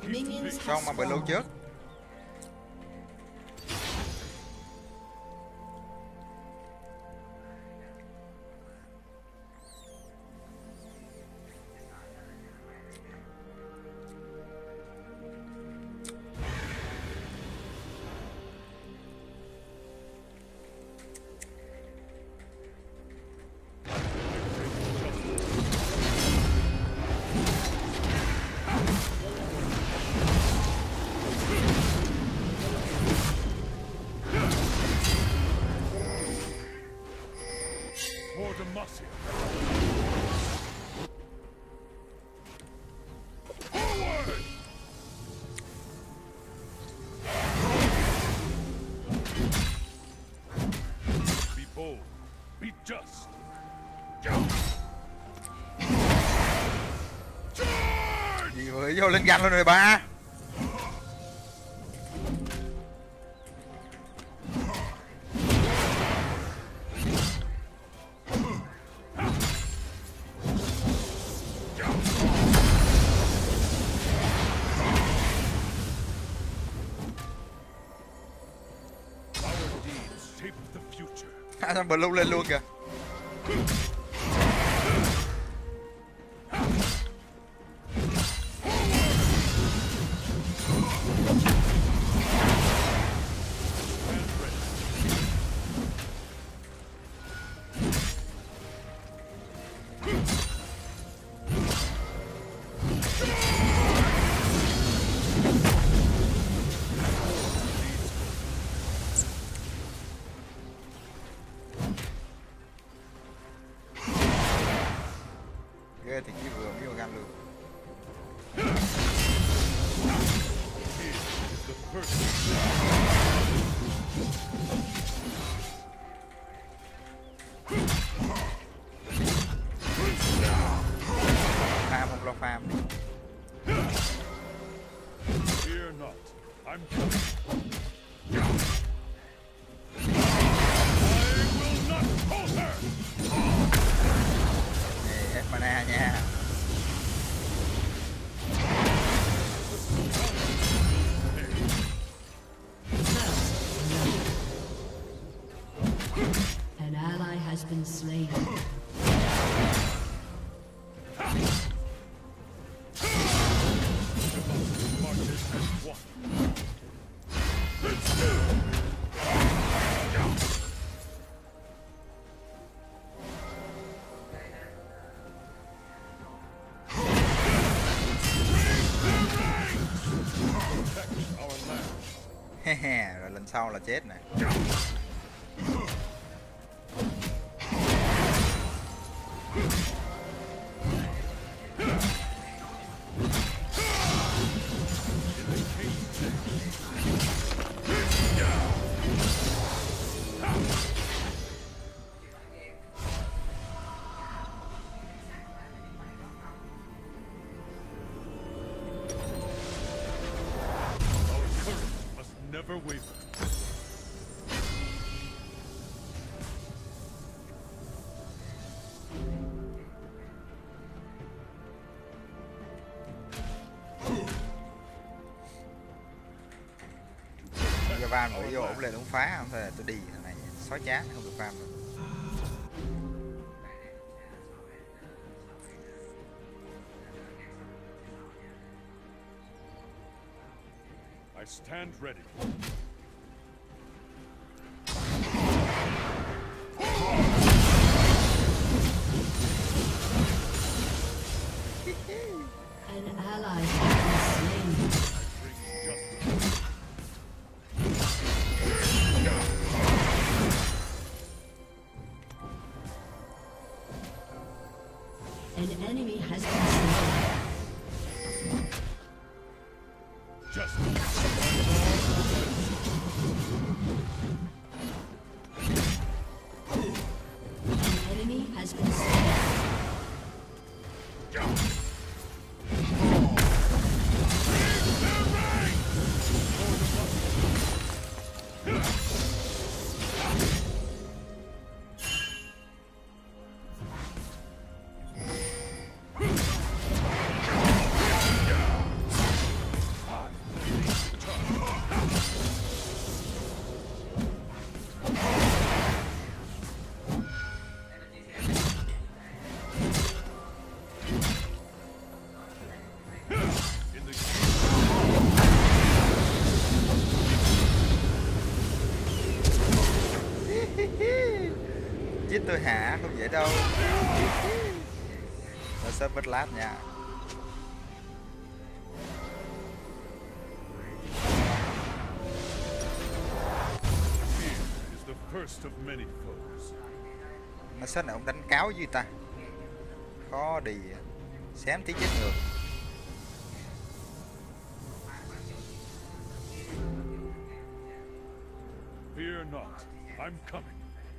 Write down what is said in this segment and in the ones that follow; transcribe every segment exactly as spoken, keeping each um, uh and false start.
Xong mà bị lưu trước. Gì vừa vô lên ganh luôn rồi ba. À, thằng Blue lên luôn kìa. Ghê thì chỉ vừa mới vô gan luôn. Farm không lo farm. Hết mana nha. An ally has been slain. Rồi lần sau là chết này. Never waver. Giờ van mới vô ổng lên ổng phá không thôi là tôi đi thằng này xóa chán không được van nữa. I stand ready. An ally has been slain. An enemy has been slain. An enemy has been slain. tôi hả? Không dễ đâu. Nó sớm mất lát nha. First of many foes. Nó sớm này ông đánh cáo với ta. Khó đi. Xém tí chết ngược. Fear not, I'm coming.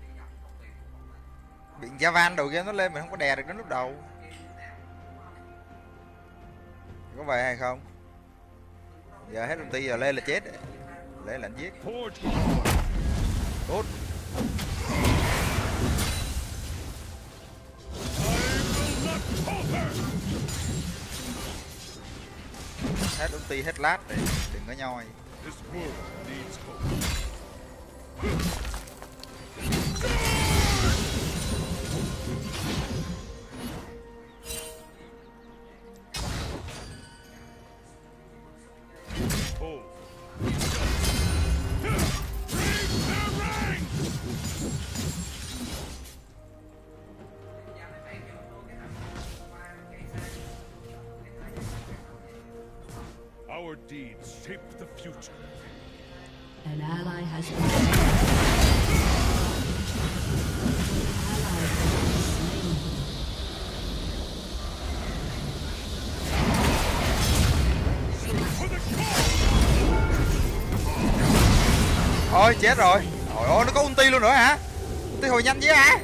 Biện Javan đầu game nó lên mình không có đè được đến lúc đầu. Có vậy hay không? Giờ hết ulti giờ lên là chết. Lên là anh giết. Tốt. Hết ulti hết lát để đừng có nhoi. Our deeds shape the future. An ally has been slain. Ôi chết rồi. Trời ơi nó có ulti luôn nữa hả? Ulti hồi nhanh vậy hả?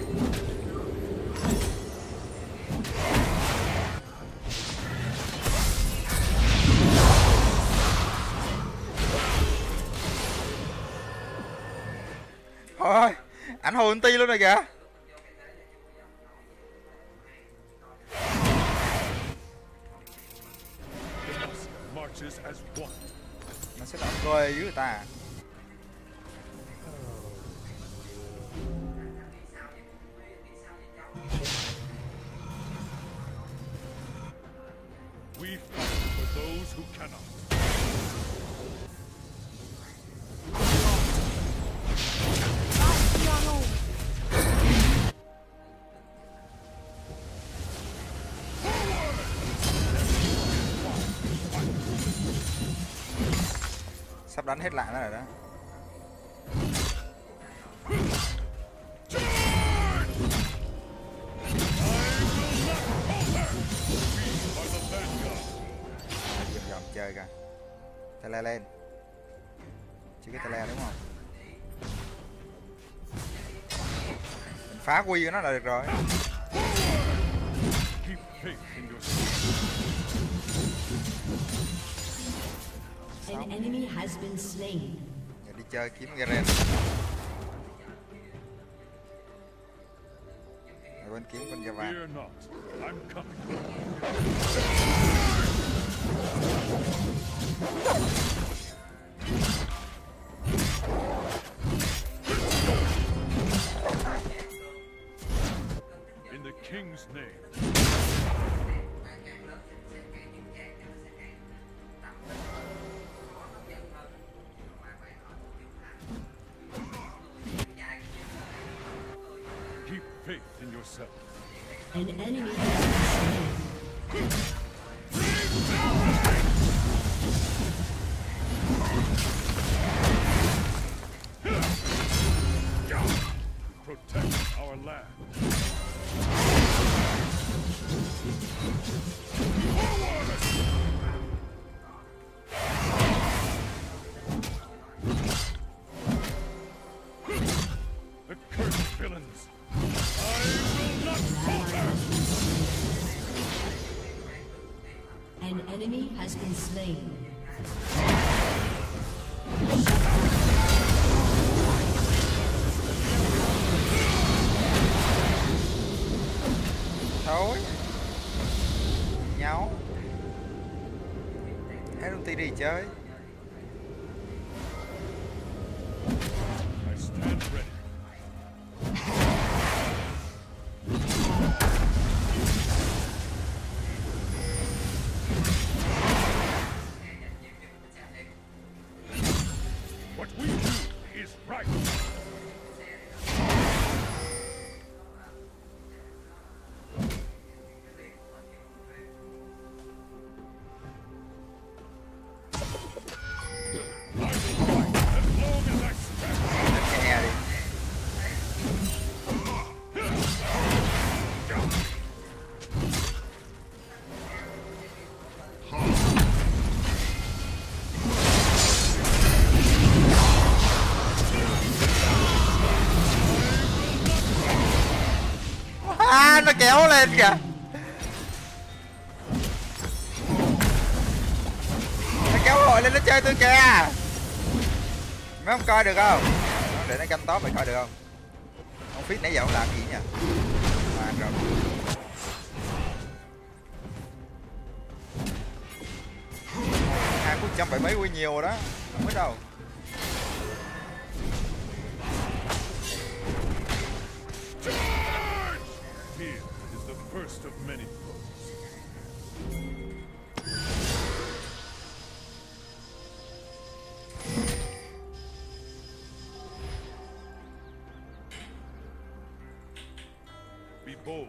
Thôi, ảnh hồi ulti luôn rồi kìa. Nó sẽ đọc coi dưới người ta. We fight for those who cannot. Sắp đánh hết lại nó rồi đó. Dòm dòm chơi kìa. Tele lên. Chứ cái tele đúng không? Mình phá quy của nó là được rồi. An enemy has been slain. Giờ đi chơi kiếm Garen. Rồi bên kiếm con Java. Fear not, I'm coming. In the king's name. Keep faith in yourself. An enemy has been slain. Protect our land. The cursed villains. I will not falter. An enemy has been slain. Thôi. Nhau. Hết ulti đi chơi. I stand ready. What we do is right. nó kéo lên kìa. Nó kéo hội lên nó chơi tôi kìa. Mấy không coi được không? Để nó canh top mày coi được không? Ông Fit nãy giờ ông làm gì nha? À, rồi. Hai phút trăm bảy mấy quy nhiều rồi đó, không biết đâu. Here is the first of many foes. Be bold.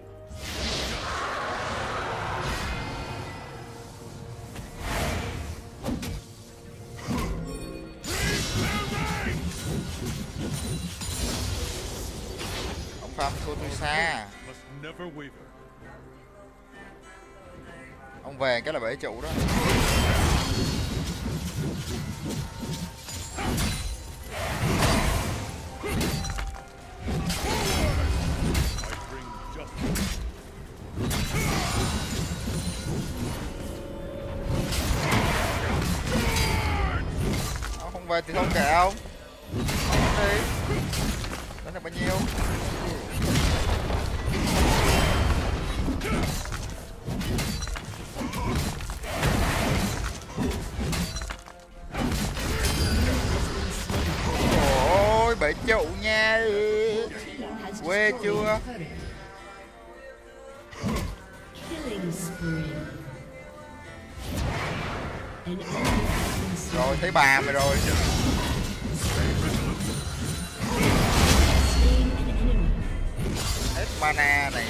Ông Phạm thua tôi xa. Must never waver. Ông về cái là bể trụ đó. I bring justice. Ông không về thì không kệ ông. Ông đi. Đó là bao nhiêu? Ôi bể trụ nha. Quê chưa? Killing spree. An enemy has been slain. Rồi thấy bà mày rồi. Slain an enemy. Hết mana này.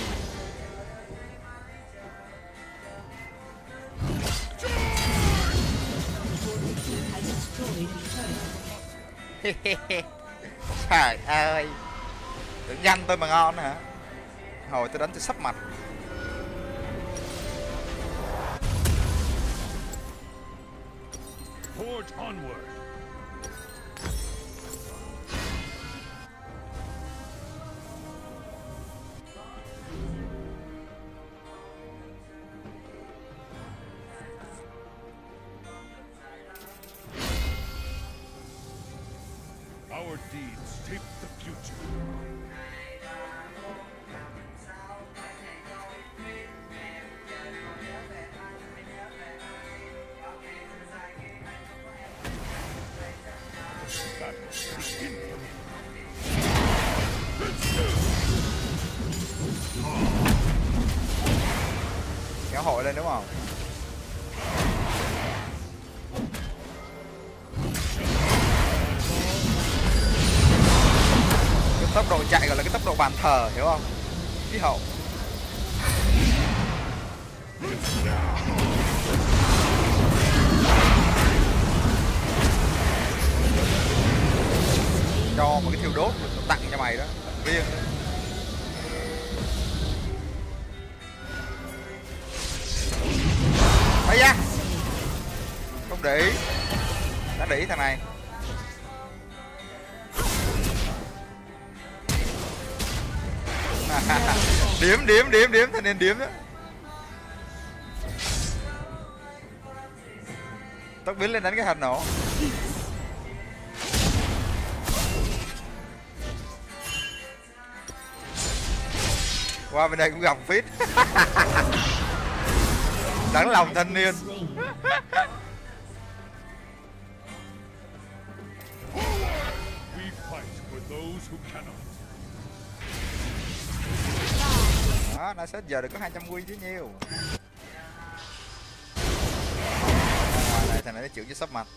Has destroyed a turret. Trời ơi. Tưởng danh tôi mà ngon hả? Hồi tôi đánh tôi sắp mặt. Forge onward. Our deeds shape the future. Kéo hội lên đúng không? Cái tốc độ chạy gọi là cái tốc độ bàn thờ, hiểu không? Khí hậu. Cho một cái thiêu đốt tôi tặng cho mày đó, tặng riêng đó. Thấy ra không để ý, đã để ý thằng này. Điểm điểm điểm điểm thanh niên điểm đó. Tóc biến lên đánh cái hạt nổ. Qua bên đây cũng gặp Fit. Đáng lòng thanh niên. We fight for those who cannot. Đó, đã set giờ được có hai trăm quy chứ nhiều. Ngoài này thằng này nó chịu với sắp mặt.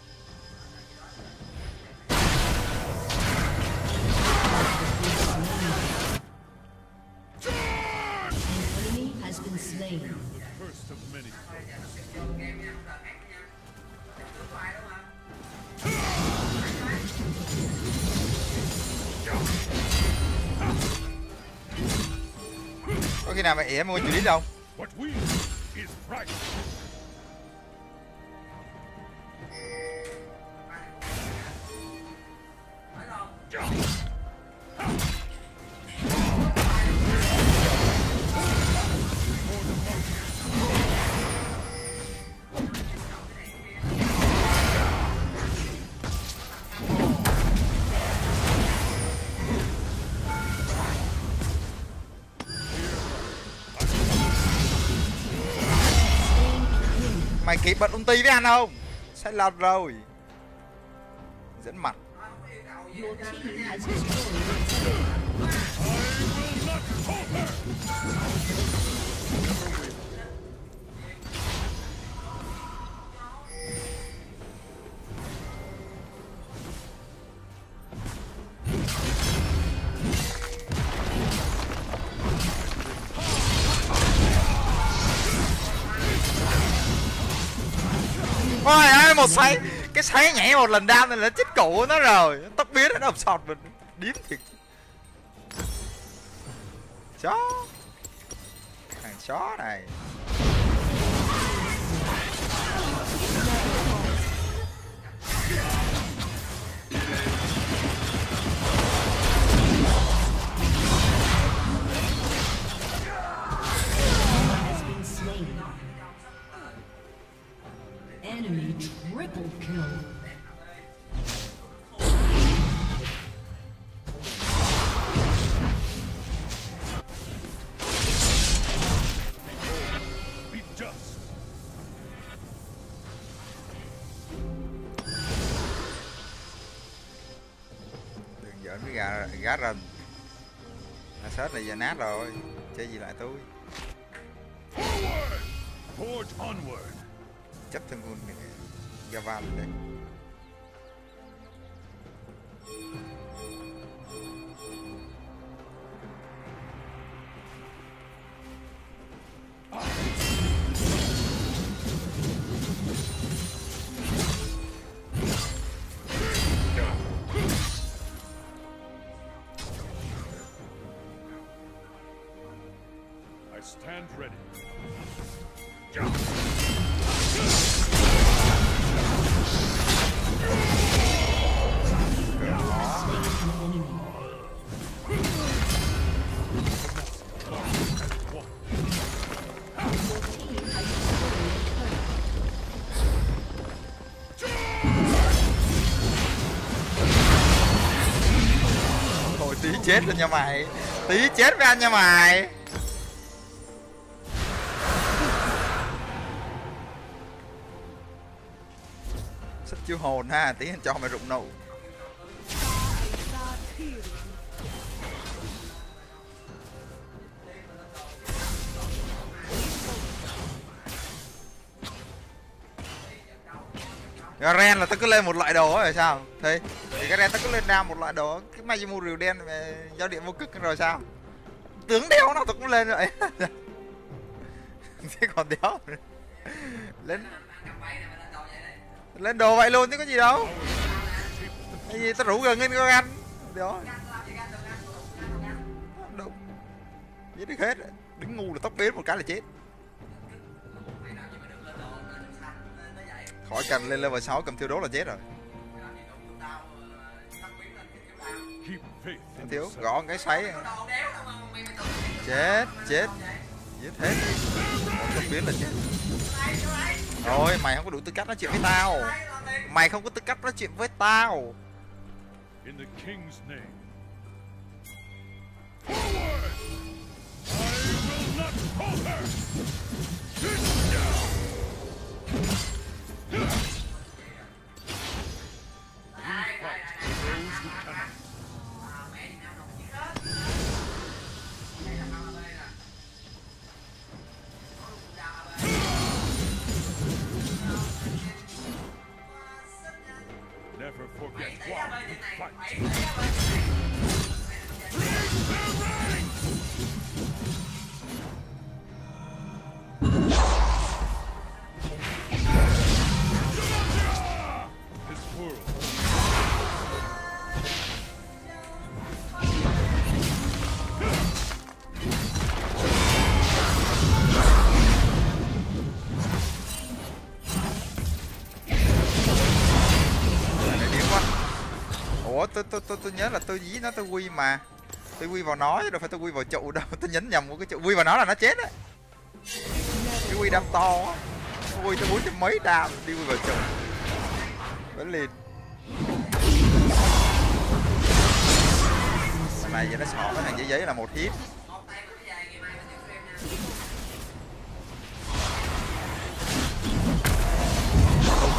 Enemy has been slain. First of many. Có khi nào mày ỉa mua chữ đi đâu? What we do is right. Mày kịp bật ulti với anh không? Sai lầm rồi. Dẫn mặt. Your team has destroyed a turret. Ôi ơi, một xoáy, cái xoáy nhảy một lần đam này là chết cổ của nó rồi. Tóc biến nó đập sọt mình điếm thiệt. Chó, thằng chó này. Has been slain. Enemy triple kill. Be just. Đừng giỡn với gà gá rần. Asset này giờ nát rồi, chơi gì lại tôi. Forward. Forge onward. Chấp thân con Gava lên đây. I stand ready. Thôi tí chết rồi nha mày. Tí chết với anh nha mày. Sách chiêu hồn ha, tí anh cho mày rụng nụ. Garen là tao cứ lên một loại đồ ấy rồi sao? Thì thì Garen tao cứ lên ra một loại đồ, cái Majimur rìu đen về giao điện vô cực rồi sao? Tướng đéo nào tao cũng lên vậy. Thế còn đéo. Lên lên đồ vậy luôn chứ có gì đâu. Cái gì tao rủ gần lên Garen. Đó. Đúng. Giết được hết. Đứng ngu là tóc biến một cái là chết. Khỏi cần lên level sáu cầm thiêu đốt là chết rồi. Thiếu gõ cái xoáy. Chết, chết. Giết hết. Một biến là chết. Rồi, mày không có đủ tư cách nói chuyện với tao. Mày không có tư cách nói chuyện với tao. In the king's name. Forward. I will not falter. Never forget why you fight. This world. Ủa tôi tôi tôi tôi nhớ là tôi dí nó tôi quy mà. Tôi quy vào nó chứ đâu phải tôi quy vào trụ đâu. Tôi nhấn nhầm một cái trụ quy vào nó là nó chết á. Cái quy đam to á. Quy tôi bốn trăm mấy đam đi quy vào trụ. Vẫn liền. Thằng này giờ nó sọ cái thằng giấy giấy là một hit.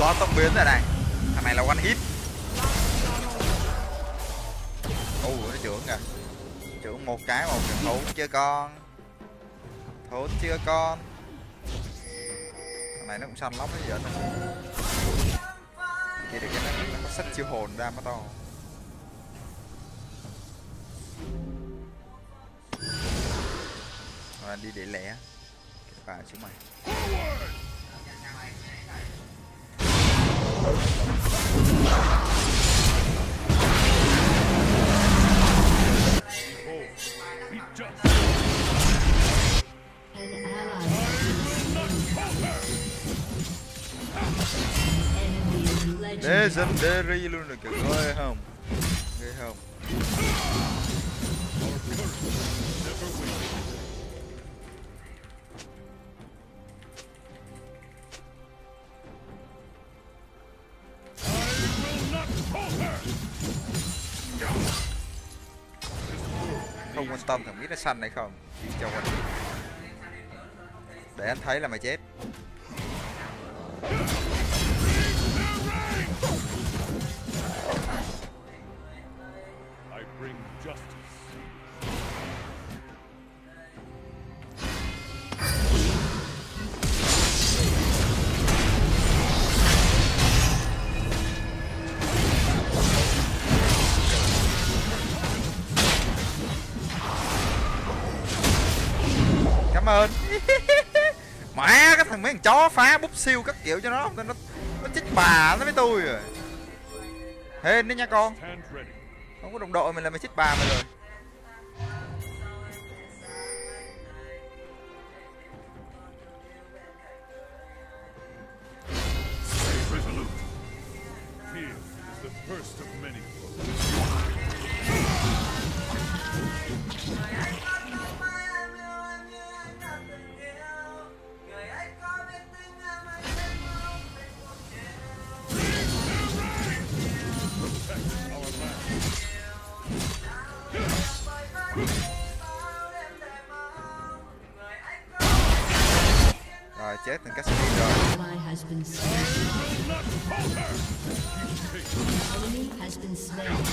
có tốc biến rồi này. Thằng này là one hit. Ồ, nó trưởng kìa. Trưởng một cái một cái thốn chưa con. Thốn chưa con. Thằng này nó cũng xanh lắm đấy vậy. Chỉ được cái nó, nó có sách chiêu hồn ra mà to. Rồi đi để lẻ. Cái bà chúng mày. An ally enemy is legendary. Legendary luôn rồi kìa, ghê không? Ghê không? Không quan tâm thằng biết nó xanh hay không, chỉ cho anh để anh thấy là mày chết. I bring justice. Cảm ơn. Mẹ cái thằng mấy thằng chó phá búp siêu các kiểu cho nó nó nó, nó chích bà nó với tôi rồi. Hên đấy nha con. Stand ready. Không có đồng đội mình là mày chích bà mày rồi. Resolute. Fear is the first of many foes. Rồi chết thằng Cassidy rồi. Ally has been slain. Enemy has been slain. An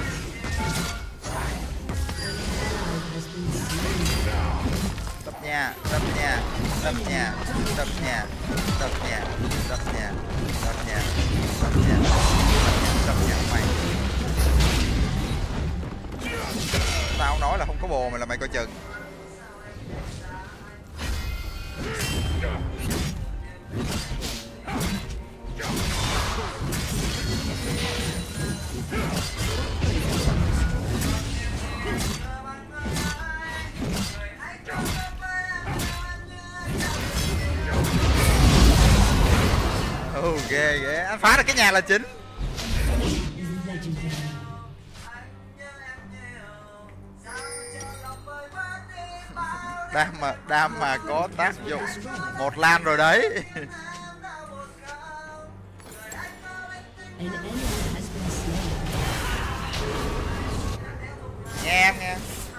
ally has been slain. Đập nhà, đập nhà, đập nhà, đập nhà, đập nhà, đập nhà, đập nhà, đập nhà, đập nhà mày. Tao nói là không có bồ mày là mày coi chừng. Ồ ghê ghê, anh phá được cái nhà là chính. Legendary. Đam mà đam mà có tác dụng một lan rồi đấy. An enemy has been slain. Nghe em nghe.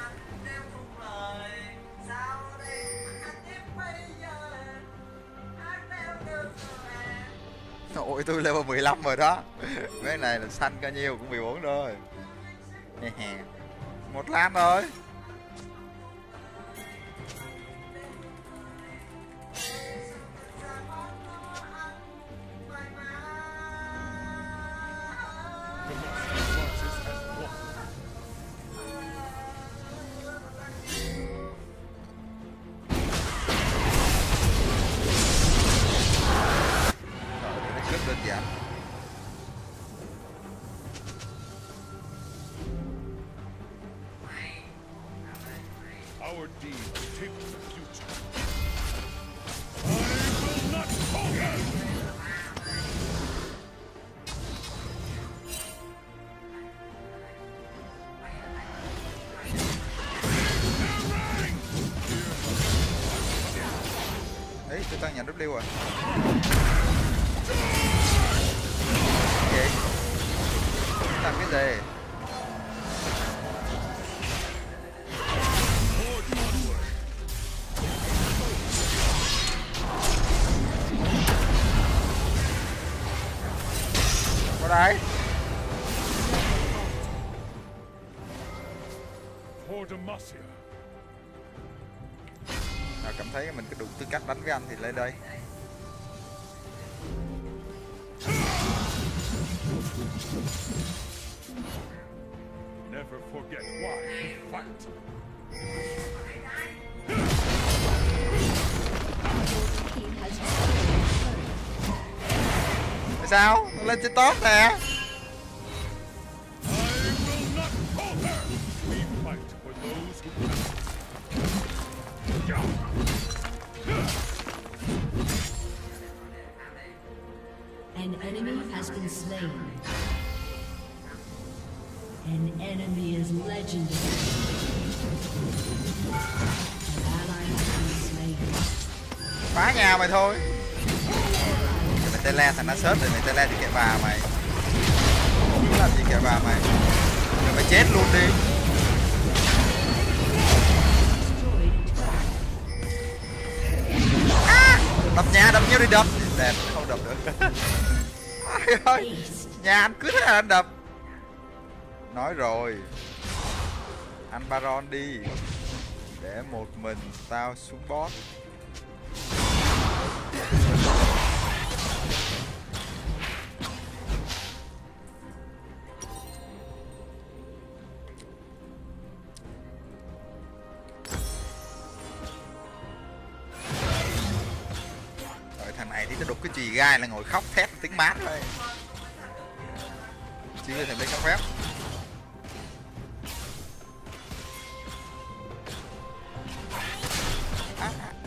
Ôi tôi level mười lăm rồi đó. Cái này là xanh cao nhiêu cũng mười bốn thôi. Một lan rồi. Rất đơn giản. Our deeds shape the future. I will not falter. Ấy tôi tăng nhà W rồi. Vậy làm cái gì? đây. For Demacia. Nào cảm thấy mình có đủ tư cách đánh với anh thì lên đây. Never forget why we fight. Team has destroyed. Tại sao? Nó lên trên top nè. I will not falter. We fight for those who An enemy has been slain. An enemy is legendary. An ally has been slain. Phá nhà mày thôi. Mày tele thằng nó sớt rồi, mày tele thì kệ bà mày. Không làm gì kệ bà mày. Rồi mày chết luôn đi. À, đập nhà, đập nhau đi đập. Đẹp, không đập được. Ai ơi, nhà anh cứ thế là anh đập. Nói rồi, anh Baron đi. Để một mình tao xuống boss. Rồi thằng này thì nó đục cái chì gai là ngồi khóc thét tiếng mát thôi. Chưa thèm lấy khóc phép. À, à, à.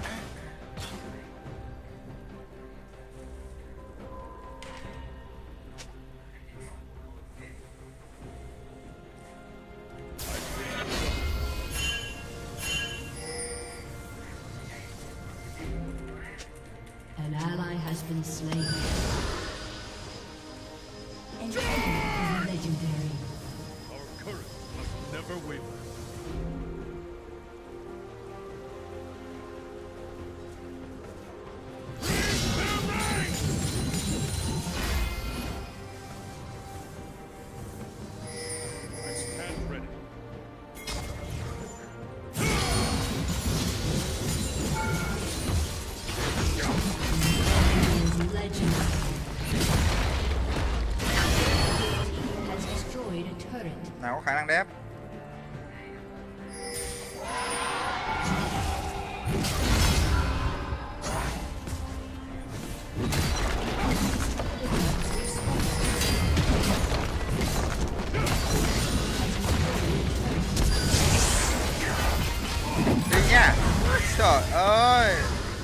An ally has been slain. An enemy is legendary. Our courage must never waver. I stand ready. Is legendary. Team has destroyed a turret. Nào có khả năng đép. Đi nha. Trời ơi.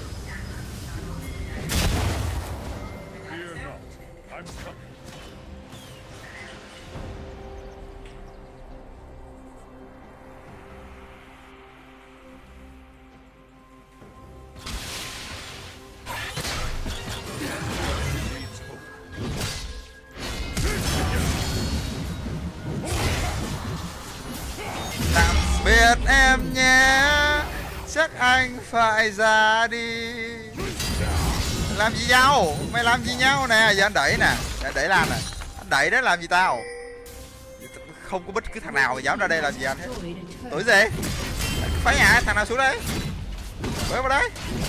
Fear not. I'm coming. Needs hope. Tạm biệt em nhé. Chắc anh phải ra đi. Làm gì nhau? Mày làm gì nhau nè? Giờ anh đẩy nè. Để đẩy Lan nè. Anh đẩy đó làm gì tao? Không có bất cứ thằng nào mà dám ra đây làm gì anh hết. Destroyed a turret. Tuổi gì? Phá nhà, thằng nào xuống đây? Quay vào đây.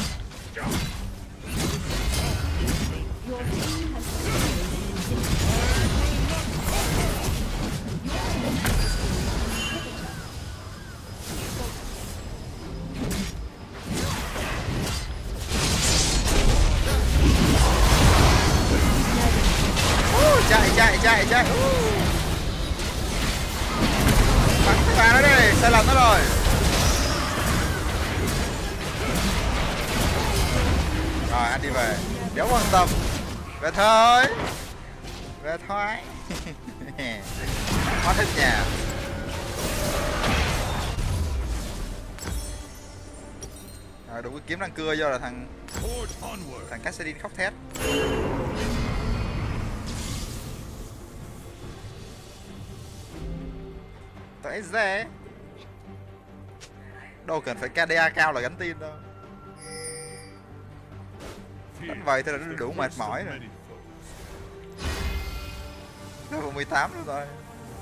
Your team has destroyed an inhibitor. Uh, chạy chạy chạy chạy. Uh. Bắn cái bà nó đi, sai lầm nó rồi. Rồi anh đi về. Đéo quan tâm. Về thôi. Về thôi. Hết hết nhà. Rồi đủ cái kiếm răng cưa do là thằng Forge onward. thằng Cassadin khóc thét. Tại dễ. Đâu cần phải ca đê a cao là gánh tin đâu. Fear Đánh vậy thôi là is nó the đủ mệt worst of mỏi rồi. many foes. Level mười tám luôn rồi.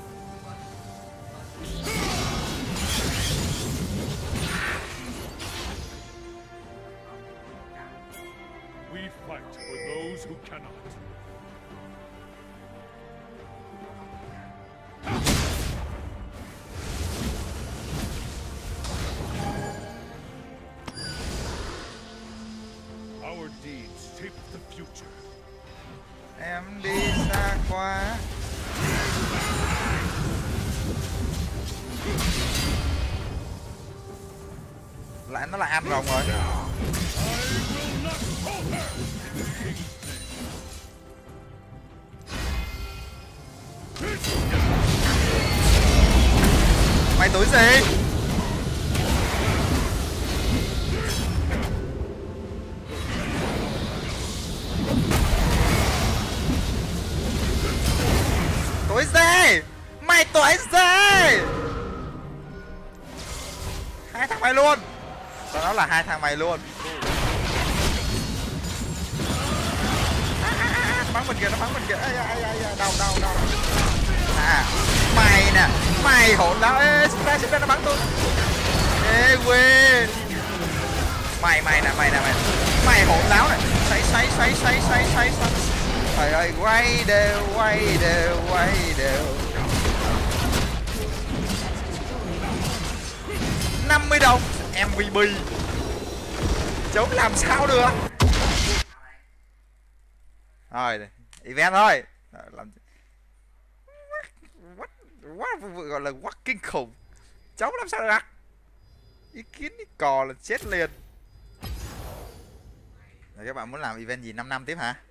We fight for those who cannot. Our deeds shape the future. Em đi xa quá. Lại nó lại ăn rồng rồi. I will not falter. Mày tối gì? Tối gì? Mày tối gì? Hai thằng mày luôn. Tao nói là hai thằng mày luôn. À, à, à, nó bắn mình kìa, nó bắn mình kìa. Ai, ai, ai, ai, đau, đau, đau. À, mày nè, mày hỗn láo. Ê, xin ra, xin ra, nó bắn tôi. Ê, quê. Mày, mày nè, mày nè, mày. Mày hỗn láo này. Xoay, xoay, xoay, xoay, xoay, xoay, xoay. Trời ơi, quay đều, quay đều, quay đều. năm mươi đồng em vê pê. Chống làm sao được. Rồi, event thôi. Làm... What, what, what, gọi là what kinh khủng. Chống làm sao được. Ý kiến ý cò là chết liền. Rồi các bạn muốn làm event gì năm năm tiếp hả?